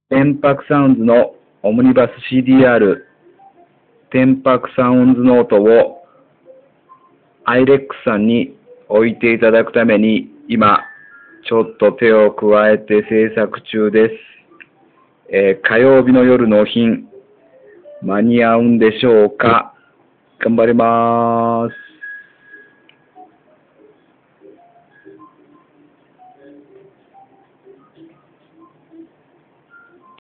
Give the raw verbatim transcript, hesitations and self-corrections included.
天白サウンズのオムニバス シーディーアール、天白サウンズノートを アイレックス さんに置いていただくために、今、ちょっと手を加えて制作中です。えー、火曜日の夜納品、間に合うんでしょうか。頑張ります。